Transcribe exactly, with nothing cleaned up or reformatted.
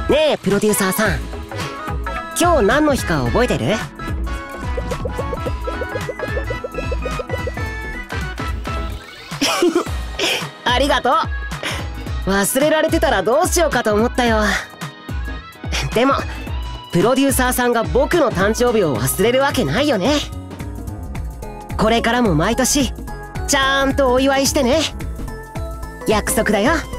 ねえプロデューサーさん、今日何の日か覚えてる？ありがとう。忘れられてたらどうしようかと思ったよ。でもプロデューサーさんが僕の誕生日を忘れるわけないよね。これからも毎年ちゃんとお祝いしてね。約束だよ。